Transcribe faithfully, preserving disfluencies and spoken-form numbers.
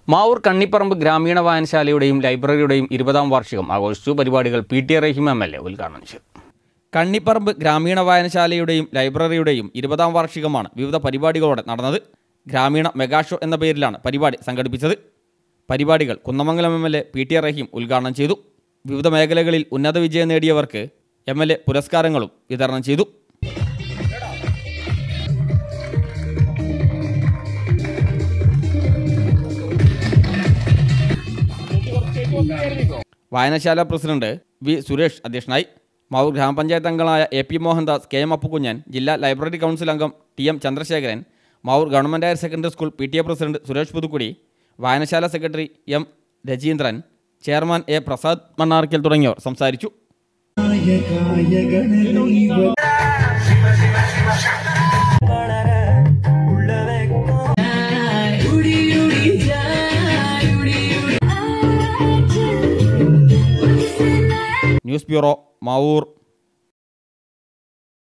മാവൂർ കണ്ണിപ്പറമ്പ് ഗ്രാമീണ വായനശാലയുടെയും ലൈബ്രറിയുടെയും ഇരുപതാം വാർഷികം ആഘോഷിച്ചു. പരിപാടികൾ P T Rahim M L A ഉദ്ഘാടനം ചെയ്തു. കണ്ണിപ്പറമ്പ് ഗ്രാമീണ വായനശാലയുടെയും ലൈബ്രറിയുടെയും ഇരുപതാം വാർഷികമാണ് വിവിധ പരിപാടികളോടെ നടന്നത്. ഗ്രാമീണ മെഗാഷോ എന്ന പേരിലാണ് പരിപാടി സംഘടിപ്പിച്ചത്. പരിപാടികൾ Kunnamangalam M L A P T Rahim ഉദ്ഘാടനം ചെയ്തു. വിവിധ മേഖലകളിൽ ഉന്നത വിജയം നേടിയവർക്ക് എം എൽ എ പുരസ്കാരങ്ങളും വിതരണം ചെയ്തു. വായനശാല പ്രസിഡന്റ് വി സുരേഷ് അധ്യക്ഷനായി. മാവൂർ ഗ്രാമപഞ്ചായത്ത് അംഗങ്ങളായ A P Mohandas, K M Appukunjan, ജില്ലാ ലൈബ്രറി കൗൺസിൽ അംഗം T M Chandrasekharan, Mavoor government higher secondary school P T A president Suresh Puthukkudi, വായനശാല secretary M Rajeendran, chairman A Prasad Mannarkkal തുടങ്ങിയവർ സംസാരിച്ചു. News bureau, Mavoor.